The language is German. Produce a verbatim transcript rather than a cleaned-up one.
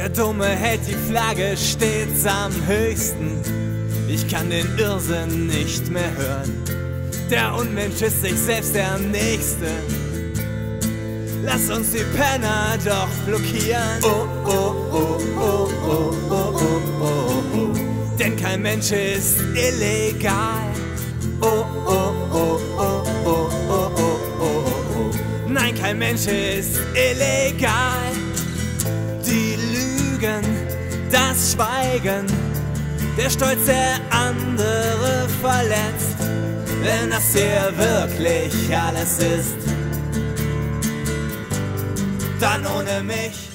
Der Dumme hält die Flagge stets am höchsten. Ich kann den Irrsinn nicht mehr hören. Der Unmensch ist sich selbst der Nächste. Lass uns die Penner doch blockieren. Oh, oh, oh, oh, oh, oh, oh, oh, oh. Denn kein Mensch ist illegal. Oh, oh, oh, oh, oh, oh, oh, oh, oh. Nein, kein Mensch ist illegal. Die Lügen, das Schweigen, der Stolz der andere verletzt. Wenn das hier wirklich alles ist, dann ohne mich.